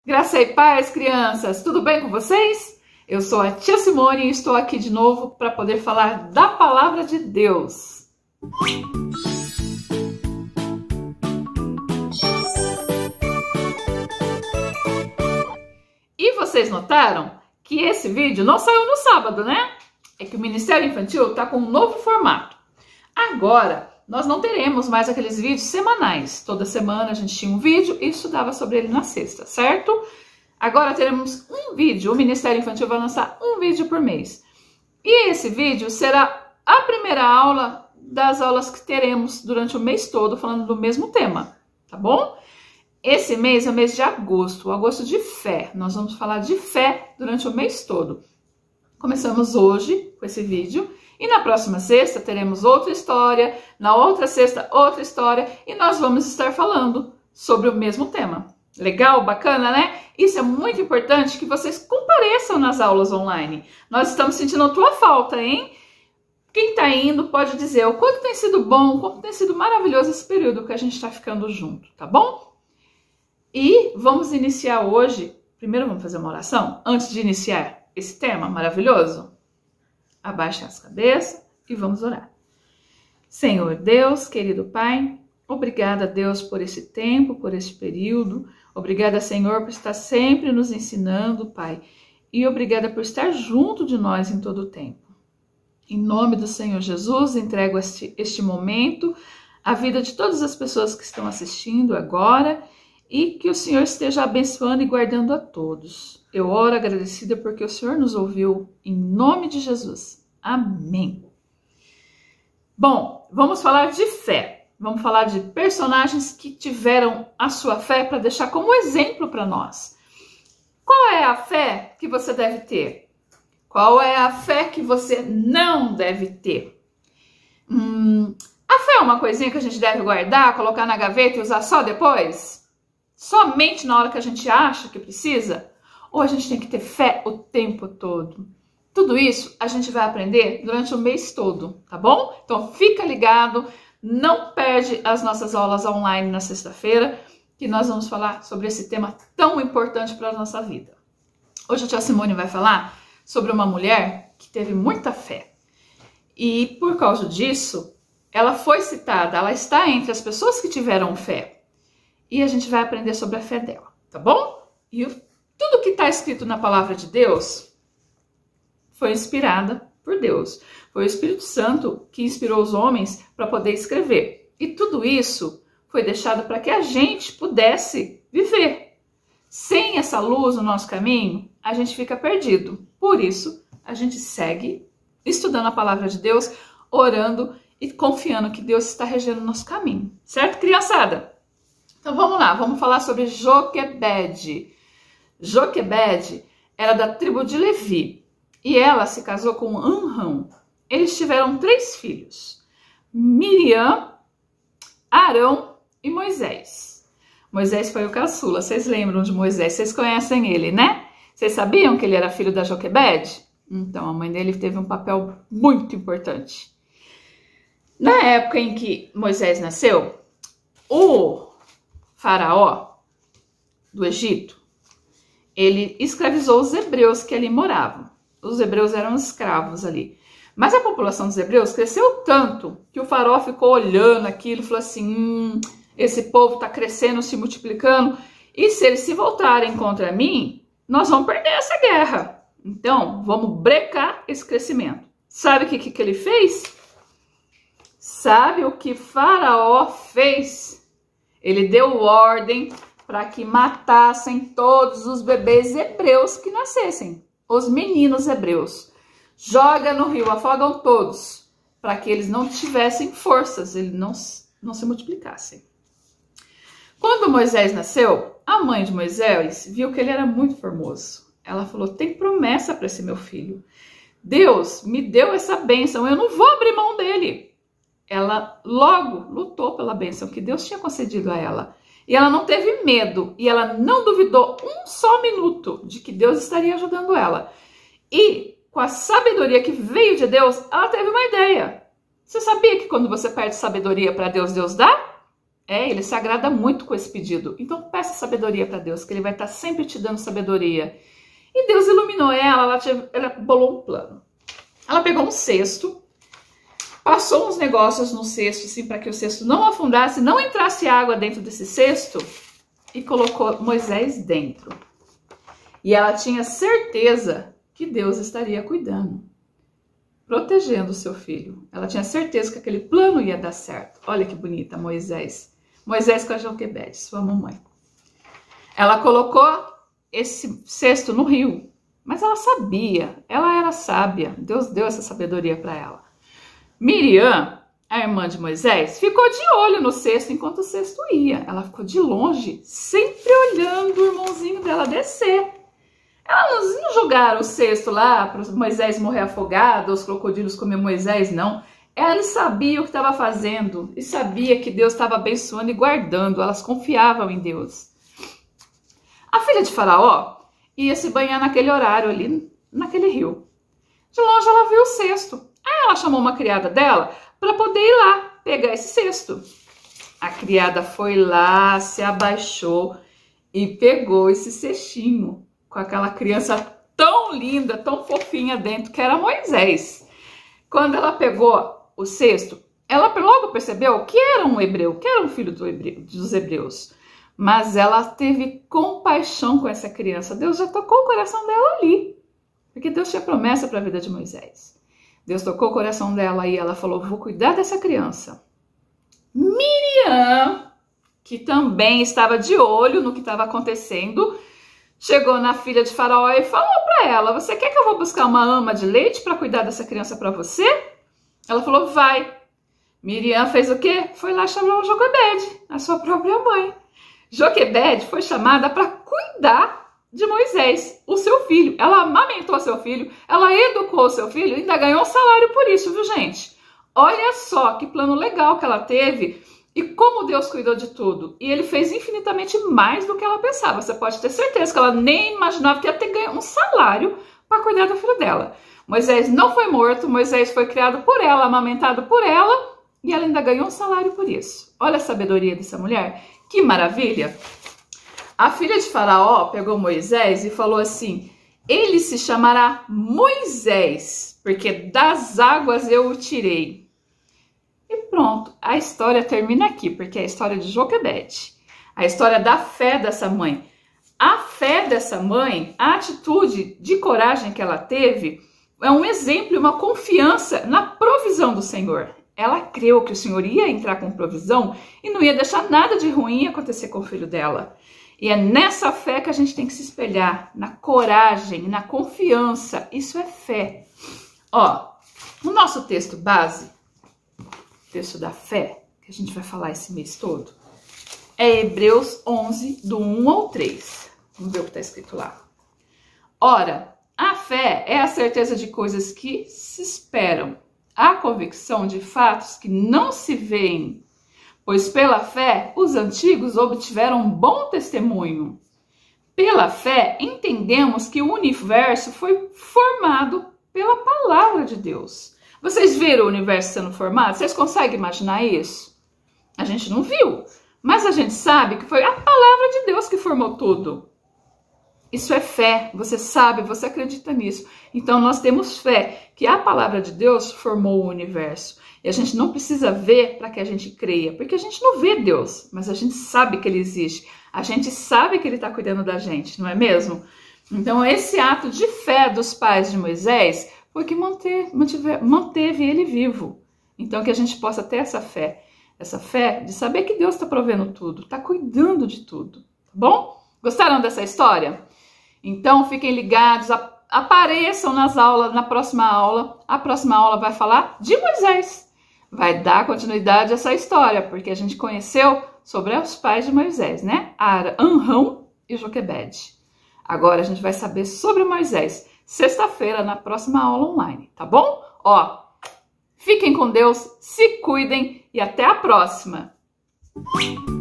Graça e paz, crianças! Tudo bem com vocês? Eu sou a tia Simone e estou aqui de novo para poder falar da Palavra de Deus. E vocês notaram que esse vídeo não saiu no sábado, né? É que o Ministério Infantil está com um novo formato. Agora, nós não teremos mais aqueles vídeos semanais. Toda semana a gente tinha um vídeo e estudava sobre ele na sexta, certo? Agora teremos um vídeo. O Ministério Infantil vai lançar um vídeo por mês. E esse vídeo será a primeira aula das aulas que teremos durante o mês todo, falando do mesmo tema, tá bom? Esse mês é o mês de agosto, o agosto de fé. Nós vamos falar de fé durante o mês todo. Começamos hoje com esse vídeo. E na próxima sexta teremos outra história, na outra sexta outra história e nós vamos estar falando sobre o mesmo tema. Legal? Bacana, né? Isso é muito importante que vocês compareçam nas aulas online. Nós estamos sentindo a tua falta, hein? Quem está indo pode dizer o quanto tem sido bom, o quanto tem sido maravilhoso esse período que a gente está ficando junto, tá bom? E vamos iniciar hoje, primeiro vamos fazer uma oração, antes de iniciar esse tema maravilhoso. Abaixe as cabeças e vamos orar. Senhor Deus, querido Pai, obrigada, Deus, por esse tempo, por esse período. Obrigada, Senhor, por estar sempre nos ensinando, Pai. E obrigada por estar junto de nós em todo o tempo. Em nome do Senhor Jesus, entrego este momento, a vida de todas as pessoas que estão assistindo agora e que o Senhor esteja abençoando e guardando a todos. Eu oro agradecida porque o Senhor nos ouviu, em nome de Jesus. Amém. Bom, vamos falar de fé. Vamos falar de personagens que tiveram a sua fé para deixar como exemplo para nós. Qual é a fé que você deve ter? Qual é a fé que você não deve ter? A fé é uma coisinha que a gente deve guardar, colocar na gaveta e usar só depois? Somente na hora que a gente acha que precisa? Ou a gente tem que ter fé o tempo todo? Tudo isso a gente vai aprender durante o mês todo, tá bom? Então fica ligado, não perde as nossas aulas online na sexta-feira, que nós vamos falar sobre esse tema tão importante para a nossa vida. Hoje a tia Simone vai falar sobre uma mulher que teve muita fé. E por causa disso, ela foi citada, ela está entre as pessoas que tiveram fé. E a gente vai aprender sobre a fé dela, tá bom? E tudo que está escrito na palavra de Deus foi inspirada por Deus. Foi o Espírito Santo que inspirou os homens para poder escrever. E tudo isso foi deixado para que a gente pudesse viver. Sem essa luz no nosso caminho, a gente fica perdido. Por isso, a gente segue estudando a palavra de Deus, orando e confiando que Deus está regendo o nosso caminho. Certo, criançada? Então vamos lá, vamos falar sobre Joquebede. Joquebede era da tribo de Levi e ela se casou com Amram. Eles tiveram 3 filhos, Miriam, Arão e Moisés. Moisés foi o caçula, vocês lembram de Moisés, vocês conhecem ele, né? Vocês sabiam que ele era filho da Joquebede? Então a mãe dele teve um papel muito importante. Na época em que Moisés nasceu, o faraó do Egito, ele escravizou os hebreus que ali moravam. Os hebreus eram escravos ali. Mas a população dos hebreus cresceu tanto que o faraó ficou olhando aquilo e falou assim, esse povo está crescendo, se multiplicando, e se eles se voltarem contra mim, nós vamos perder essa guerra. Então, vamos brecar esse crescimento. Sabe o que ele fez? Sabe o que faraó fez? Ele deu ordem para que matassem todos os bebês hebreus que nascessem, os meninos hebreus. Joga no rio, afogam todos, para que eles não tivessem forças, eles não se multiplicassem. Quando Moisés nasceu, a mãe de Moisés viu que ele era muito formoso. Ela falou, tem promessa para esse meu filho. Deus me deu essa bênção, eu não vou abrir mão dele. Ela logo lutou pela bênção que Deus tinha concedido a ela. E ela não teve medo, e ela não duvidou um só minuto de que Deus estaria ajudando ela. E com a sabedoria que veio de Deus, ela teve uma ideia. Você sabia que quando você pede sabedoria para Deus, Deus dá? Ele se agrada muito com esse pedido. Então peça sabedoria para Deus, que ele vai estar sempre te dando sabedoria. E Deus iluminou ela bolou um plano. Ela pegou um cesto, passou uns negócios no cesto, assim, para que o cesto não afundasse, não entrasse água dentro desse cesto, e colocou Moisés dentro. E ela tinha certeza que Deus estaria cuidando, protegendo o seu filho. Ela tinha certeza que aquele plano ia dar certo. Olha que bonita, Moisés. Moisés com a Joquebede, sua mamãe. Ela colocou esse cesto no rio, mas ela sabia, ela era sábia. Deus deu essa sabedoria para ela. Miriam, a irmã de Moisés, ficou de olho no cesto enquanto o cesto ia. Ela ficou de longe, sempre olhando o irmãozinho dela descer. Elas não jogaram o cesto lá para Moisés morrer afogado, os crocodilos comer Moisés, não. Elas sabiam o que estava fazendo e sabia que Deus estava abençoando e guardando. Elas confiavam em Deus. A filha de Faraó ia se banhar naquele horário ali, naquele rio. De longe ela viu o cesto. Aí ela chamou uma criada dela para poder ir lá pegar esse cesto. A criada foi lá, se abaixou e pegou esse cestinho com aquela criança tão linda, tão fofinha dentro, que era Moisés. Quando ela pegou o cesto, ela logo percebeu que era um hebreu, que era um filho dos hebreus. Mas ela teve compaixão com essa criança. Deus já tocou o coração dela ali. Porque Deus tinha promessa para a vida de Moisés. Deus tocou o coração dela e ela falou, vou cuidar dessa criança. Miriam, que também estava de olho no que estava acontecendo, chegou na filha de Faraó e falou para ela, você quer que eu vou buscar uma ama de leite para cuidar dessa criança para você? Ela falou, vai. Miriam fez o quê? Foi lá chamar Joquebede, a sua própria mãe. Joquebede foi chamada para cuidar de Moisés, o seu filho. Ela amamentou seu filho, ela educou seu filho e ainda ganhou um salário por isso, viu, gente? Olha só que plano legal que ela teve e como Deus cuidou de tudo. E ele fez infinitamente mais do que ela pensava. Você pode ter certeza que ela nem imaginava que ia ter ganho um salário para cuidar do filho dela. Moisés não foi morto, Moisés foi criado por ela, amamentado por ela e ela ainda ganhou um salário por isso. Olha a sabedoria dessa mulher. Que maravilha! A filha de Faraó pegou Moisés e falou assim, ele se chamará Moisés, porque das águas eu o tirei. E pronto, a história termina aqui, porque é a história de Joquebede. A história da fé dessa mãe. A fé dessa mãe, a atitude de coragem que ela teve, é um exemplo e uma confiança na provisão do Senhor. Ela creu que o Senhor ia entrar com provisão e não ia deixar nada de ruim acontecer com o filho dela. E é nessa fé que a gente tem que se espelhar, na coragem, na confiança. Isso é fé. Ó, o nosso texto base, texto da fé, que a gente vai falar esse mês todo, é Hebreus 11, do 1 ao 3. Vamos ver o que está escrito lá. Ora, a fé é a certeza de coisas que se esperam, a convicção de fatos que não se veem. Pois pela fé, os antigos obtiveram bom testemunho. Pela fé, entendemos que o universo foi formado pela palavra de Deus. Vocês viram o universo sendo formado? Vocês conseguem imaginar isso? A gente não viu, mas a gente sabe que foi a palavra de Deus que formou tudo. Isso é fé, você sabe, você acredita nisso. Então nós temos fé que a palavra de Deus formou o universo. E a gente não precisa ver para que a gente creia, porque a gente não vê Deus, mas a gente sabe que Ele existe. A gente sabe que Ele está cuidando da gente, não é mesmo? Então esse ato de fé dos pais de Moisés foi que manteve ele vivo. Então que a gente possa ter essa fé de saber que Deus está provendo tudo, está cuidando de tudo, tá bom? Gostaram dessa história? Então fiquem ligados, apareçam nas aulas, na próxima aula. A próxima aula vai falar de Moisés. Vai dar continuidade a essa história, porque a gente conheceu sobre os pais de Moisés, né? Arão e Joquebede. Agora a gente vai saber sobre Moisés. Sexta-feira, na próxima aula online, tá bom? Ó, fiquem com Deus, se cuidem e até a próxima!